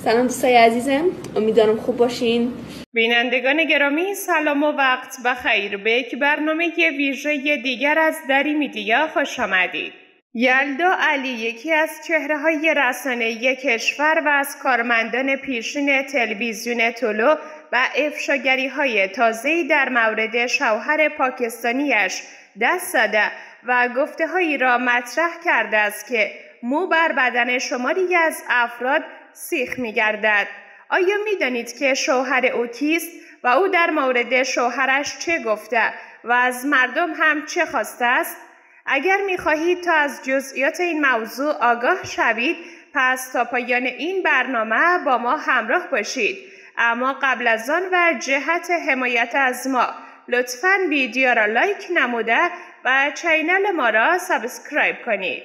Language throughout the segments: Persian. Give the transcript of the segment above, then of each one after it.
سلام دوستای عزیزم، امیدوارم خوب باشین. بینندگان گرامی سلام و وقت بخیر. به یک برنامه ویژه دیگر از دری میدیا خوش آمدید. یلدا علی یکی از چهره‌های رسانه‌ای کشور و از کارمندان پیشین تلویزیون طلوع و افشاگری‌های تازه‌ای در مورد شوهر پاکستانیش دست زده و گفته‌هایی را مطرح کرده است که مو بر بدن شماری از افراد سیخ می‌گردد. آیا می‌دانید که شوهر او کیست و او در مورد شوهرش چه گفته و از مردم هم چه خواسته است؟ اگر می‌خواهید تا از جزئیات این موضوع آگاه شوید، پس تا پایان این برنامه با ما همراه باشید. اما قبل از آن و جهت حمایت از ما، لطفاً ویدیو را لایک نموده و چینل ما را سابسکرایب کنید.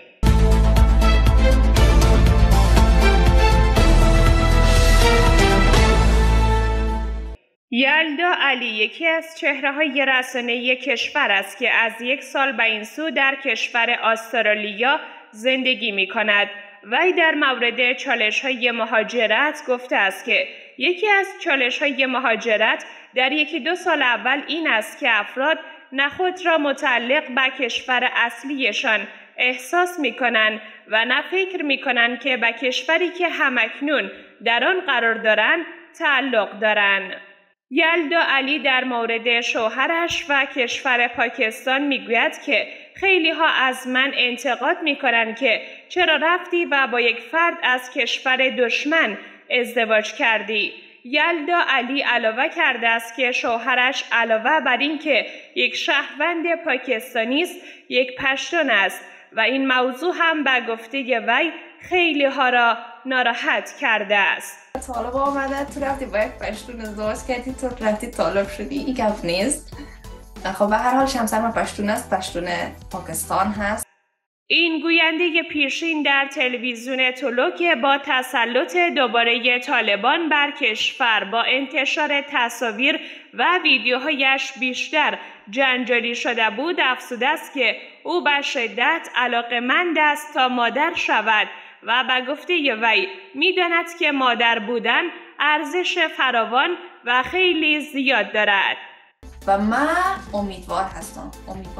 یلدا علی یکی از چهره‌های رسانه‌ای کشور است که از 1 سال به این سو در کشور استرالیا زندگی می‌کند. وی در مورد چالش‌های مهاجرت گفته است که یکی از چالش‌های مهاجرت در 1-2 سال اول این است که افراد نه خود را متعلق به کشور اصلیشان احساس می‌کنند و نه فکر می‌کنند که به کشوری که همکنون در آن قرار دارند تعلق دارند. یلدا علی در مورد شوهرش و کشور پاکستان میگوید که خیلی ها از من انتقاد میکنند که چرا رفتی و با یک فرد از کشور دشمن ازدواج کردی. یلدا علی علاوه کرده است که شوهرش علاوه بر این که یک شهروند پاکستانی است، یک پشتون است و این موضوع هم به گفته وی خیلی ها را ناراحت کرده است. طالب آمده تو رفتی با یک پشتون ازدواج کردی، تو رفتی طالب شدی، این گپ نیست. خب به هر حال شمسر ما پشتون است، پشتون پاکستان هست. این گوینده پیشین در تلویزیون طلوع که با تسلط دوباره طالبان بر کشور با انتشار تصاویر و ویدیوهایش بیشتر جنجالی شده بود، افزوده است که او به شدت علاقه‌مند است تا مادر شود و به گفته وی می‌داند که مادر بودن ارزش فراوان و خیلی زیاد دارد. و من امیدوار هستم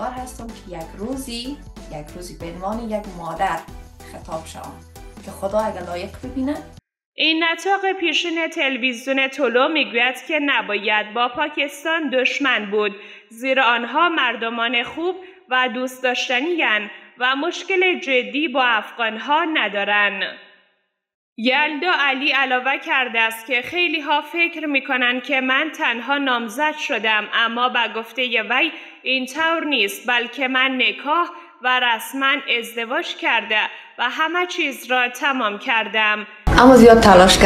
که یک روزی به عنوان یک مادر خطاب شوم که خدا اگر لایق ببینه. این نطاق پیشین تلویزیون طلوع میگوید که نباید با پاکستان دشمن بود، زیرا آنها مردمان خوب و دوست داشتنی اند و مشکل جدی با افغانها ندارند. یلدا علی علاوه کرده است که خیلی ها فکر میکنند که من تنها نامزد شدم، اما به گفته وی این طور نیست، بلکه من نکاح و رسما ازدواج کرده و همه چیز را تمام کردم. اما زیاد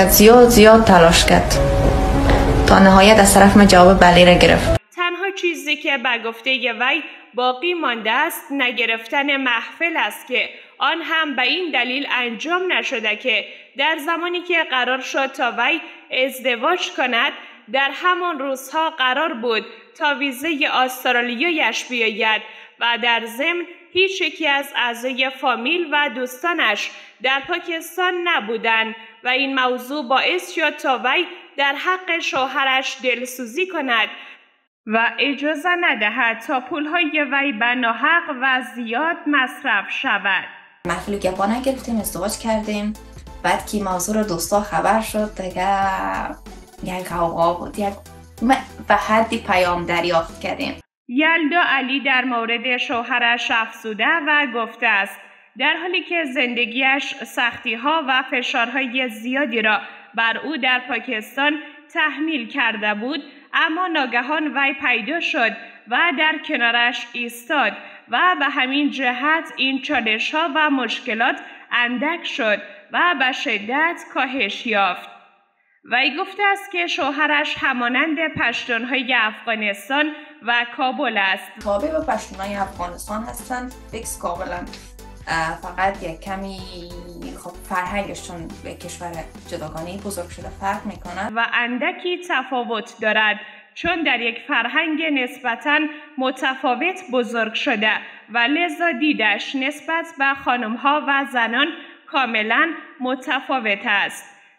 تلاش کرد تا نهایت از طرف من جواب بله را گرفت. تنها چیزی که به گفته وی باقی مانده است نگرفتن محفل است که آن هم به این دلیل انجام نشده که در زمانی که قرار شد تا وی ازدواج کند در همان روزها قرار بود تا ویزه استرالیایش بیاید و در ضمن هیچ یکی از اعضای فامیل و دوستانش در پاکستان نبودند و این موضوع باعث شد تا وی در حق شوهرش دلسوزی کند و اجازه ندهد تا پولهای وی به ناحق و زیاد مصرف شود. محفلی که با نگرفتیم، ازدواج کردیم. بعد که موضوع رو دوستا خبر شد دیگه یک غوغا بود، به حدی پیام دریافت کردیم. یلدا علی در مورد شوهرش افزوده و گفته است در حالی که زندگیش سختی‌ها و فشارهای زیادی را بر او در پاکستان تحمیل کرده بود، اما ناگهان وی پیدا شد و در کنارش ایستاد و به همین جهت این چالش‌ها و مشکلات اندک شد و به شدت کاهش یافت. وی گفته است که شوهرش همانند پشتون‌های افغانستان و کابل است. تابع به پشتون‌های افغانستان هستند، فیکس کابلن. فقط یک کمی فرهنگشون به کشور جداگانه بزرگ شده فرق میکنه و اندکی تفاوت دارد، چون در یک فرهنگ نسبتاً متفاوت بزرگ شده و لذا دیدش نسبت به خانم‌ها و زنان کاملاً متفاوت است.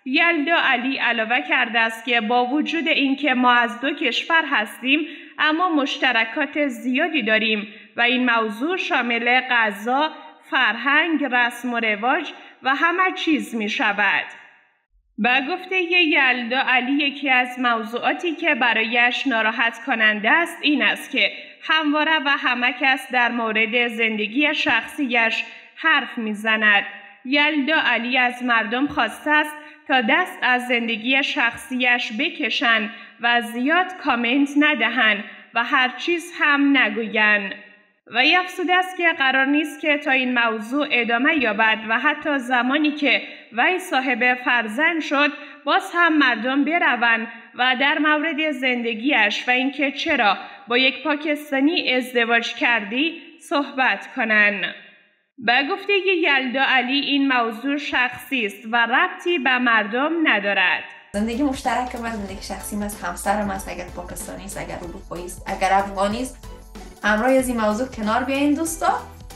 یلدا علی علاوه کرده است که با وجود اینکه ما از دو کشور هستیم اما مشترکات زیادی داریم و این موضوع شامل غذا، فرهنگ، رسم و رواج و همه چیز می شود. به گفته یلدا علی یکی از موضوعاتی که برایش ناراحت کننده است این است که همواره و همه کس در مورد زندگی شخصیش حرف میزند. یلدا علی از مردم خواسته است تا دست از زندگی شخصیش بکشند و زیاد کامنت ندهند و هر چیز هم نگویند. و افسوده است که قرار نیست که تا این موضوع ادامه یابد و حتی زمانی که وی صاحب فرزند شد باز هم مردم بروند و در مورد زندگیش و اینکه چرا با یک پاکستانی ازدواج کردی صحبت کنند. به گفته یلدا علی این موضوع شخصی است و ربطی به مردم ندارد. زندگی مشترک من، زندگی شخصی من، همسرم است، اگر پاکستانی است، اگر اروپایی است، اگر افغانی است، همراه از این موضوع کنار بیاین دوستا،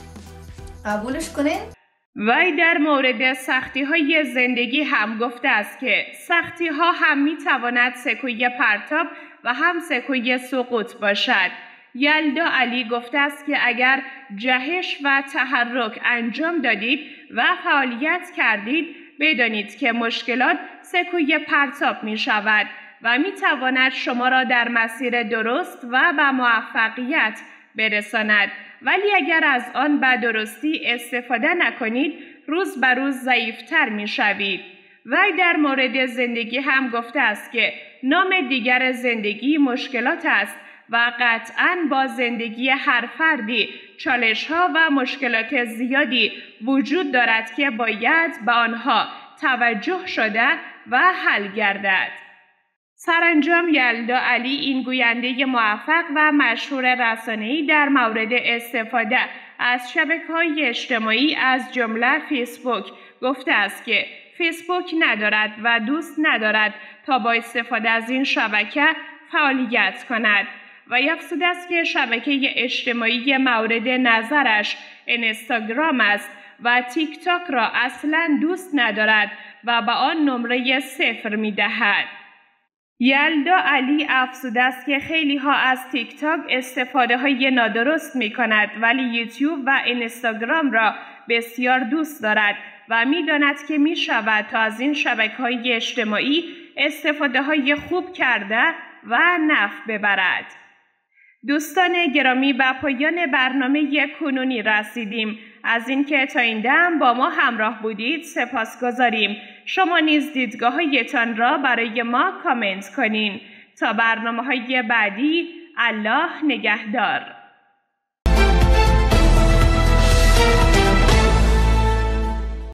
قبولش کنین. وی در مورد سختی های زندگی هم گفته است که سختی ها هم می تواند سکوی پرتاب و هم سکوی سقوط باشد. یلدا علی گفته است که اگر جهش و تحرک انجام دادید و فعالیت کردید بدانید که مشکلات سکوی پرتاب می شود و می تواند شما را در مسیر درست و به موفقیت برساند، ولی اگر از آن به درستی استفاده نکنید روز به روز ضعیفتر می شوید. وی در مورد زندگی هم گفته است که نام دیگر زندگی مشکلات است و قطعاً با زندگی هر فردی چالش‌ها و مشکلات زیادی وجود دارد که باید به آنها توجه شده و حل گردد. سرانجام یلدا علی این گوینده موفق و مشهور رسانه‌ای در مورد استفاده از شبکه‌های اجتماعی از جمله فیسبوک گفته است که فیسبوک ندارد و دوست ندارد تا با استفاده از این شبکه فعالیت کند و افسوده است که شبکه اجتماعی مورد نظرش اینستاگرام است و تیک تاک را اصلاً دوست ندارد و به آن نمره 0 می‌دهد. یلدا علی افسوده است که خیلی ها از تیک تاک استفاده های نادرست می کند ولی یوتیوب و اینستاگرام را بسیار دوست دارد و می داند که می شود تا از این شبکه های اجتماعی استفاده های خوب کرده و نفع ببرد. دوستان گرامی، به پایان برنامه کنونی رسیدیم. از اینکه تا این دم با ما همراه بودید سپاسگزاریم. شما نیز دیدگاه‌هایتان را برای ما کامنت کنین. تا برنامه‌های بعدی، الله نگهدار.